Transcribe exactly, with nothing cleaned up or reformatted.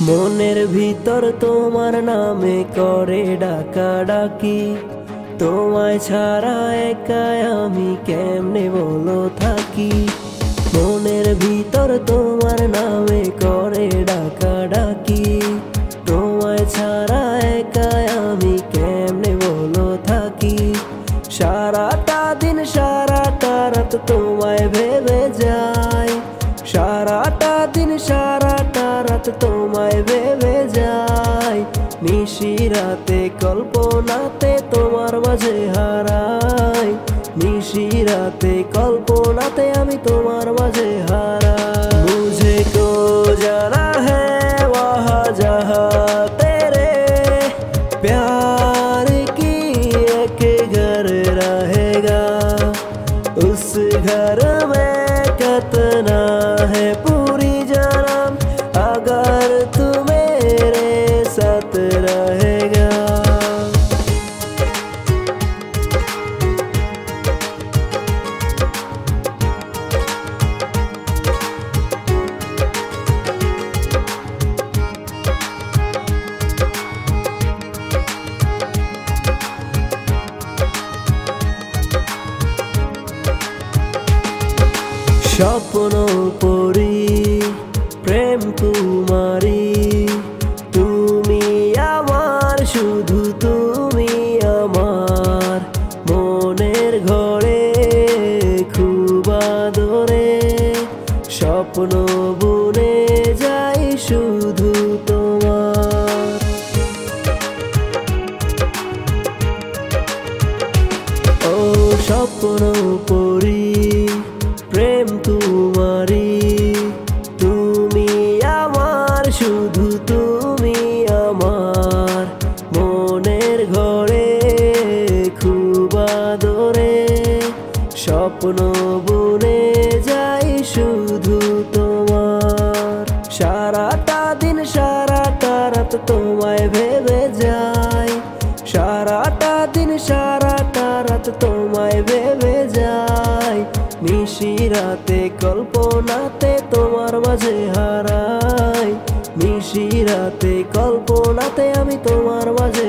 মনের ভিতর তোমার নামে করে ডাকাডাকি, তোমায় ছাড়া একাই আমি কেমনে বলো থাকি। মনের ভিতর তোমার নামে করে ডাকাডাকি, তোমায় ছাড়া একাই আমি কেমনে বলো থাকি। সারাটা দিন সারাটা রাত তোমায় ভেবে যাই, সারাটা দিন সারাটা রাত তোমায় ভেবে যাই। নিশি রাতে কল্পনাতে তোমার মাঝে হারাই, নিশি রাতে কল্পনাতে আমি তোমার মাঝে হারাই। মুঝে কো জানা হ্যায় ওয়াহা জাহা তেরে प्यार की एक घर रहेगा, उस घर में कितना है पूरी जन्म अगर तू मेरे साथ रहेगा। স্বপ্ন পরি প্রেম কুমারী, তুমি আমার শুধু তুমি আমার মনের ঘরে খুব আদরে। স্বপ্ন বুনে যাই শুধু তোমার, ও স্বপ্ন পরি প্রেম কুমারী, তুমি আমার শুধু তুমি আমার মনের ঘরে খুব আদরে। স্বপ্ন বুনে যাই শুধু তোমার, সারাটা দিন সারাটা রাত তোমায় ভেবে যাই, সারাটা দিন সারাটা রাত তোমায় ভেবে যাই। নিশি রাতে কল্পনাতে তোমার মাঝে হারাই, নিশি রাতে কল্পনাতে আমি তোমার মাঝে